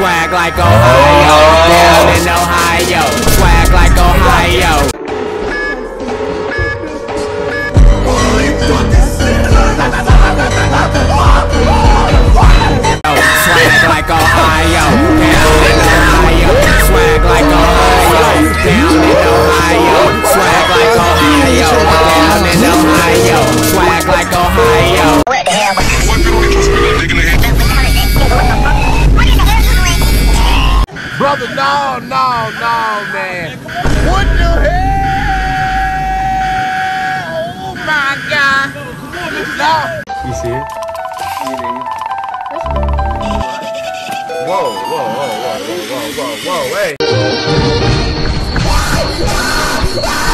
Swag like Ohio, down in Ohio. Swag like Ohio. Swag like Ohio, down in Ohio. Swag like Ohio, down in Ohio. Swag like Ohio, down in Ohio. Swag like Ohio. What the hell? Brother, no, man. What the hell? Oh my God. No. You see it? Whoa, hey.